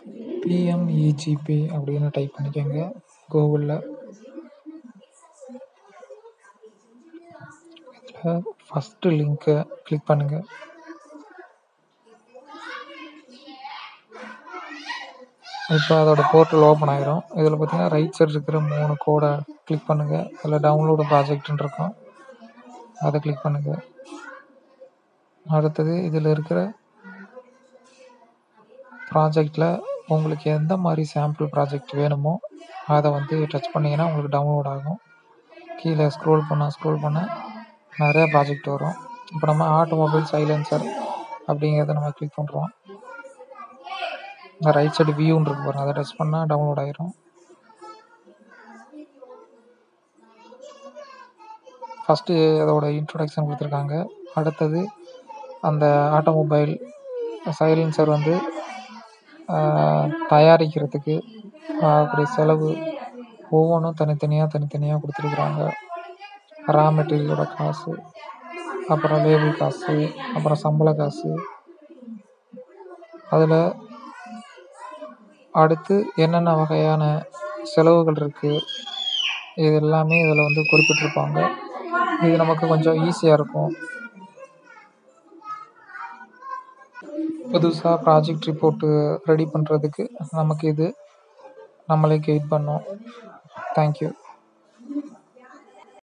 PMEGP அப்படின்னு type பண்ணிக்கோங்க கூகுளில். இதில் ஃபஸ்ட்டு லிங்க்கை கிளிக் பண்ணுங்கள். இப்போ அதோட போர்ட்டல் ஓப்பன் ஆயிரும். இதில் பார்த்தீங்கன்னா ரைட் சைடு இருக்கிற 3 கோடை கிளிக் பண்ணுங்கள். அதில் டவுன்லோடு ப்ராஜெக்ட்னு இருக்கும், அதை கிளிக் பண்ணுங்கள். அடுத்தது இதில் இருக்கிற ப்ராஜெக்டில் உங்களுக்கு எந்த மாதிரி சாம்பிள் ப்ராஜெக்ட் வேணுமோ அதை வந்து டச் பண்ணிங்கன்னா உங்களுக்கு டவுன்லோட் ஆகும். கீழே ஸ்க்ரோல் பண்ண நிறைய ப்ராஜெக்ட் வரும். இப்போ நம்ம ஆட்டோமொபைல் சைலன்சர் அப்படிங்கிறத நம்ம கிளிக் பண்ணுறோம். இந்த ரைட் சைடு வியூன்னு இருக்கு பாருங்கள், அதை டச் பண்ணால் டவுன்லோட் ஆயிரும். ஃபஸ்ட்டு அதோட இன்ட்ரொடக்ஷன் கொடுத்துருக்காங்க. அடுத்தது அந்த ஆட்டோமொபைல் சைலன்சர் வந்து தயாரிக்கிறதுக்கு ஆகக்கூடிய செலவு ஒவ்வொன்றும் தனித்தனியாக கொடுத்துருக்குறாங்க. ரா மெட்டீரியலோட காசு, அப்புறம் லேபிள் காசு, அப்புறம் சம்பள காசு, அதில் அடுத்து என்னென்ன வகையான செலவுகள் இருக்குது இது எல்லாமே இதில் வந்து குறிப்பிட்டிருப்பாங்க. இது நமக்கு கொஞ்சம் ஈஸியாக இருக்கும். புதுசாக ப்ராஜெக்ட் ரிப்போர்ட்டு ரெடி பண்ணுறதுக்கு நமக்கு இது நம்மளே கைட் பண்ணோம். தேங்க்யூ.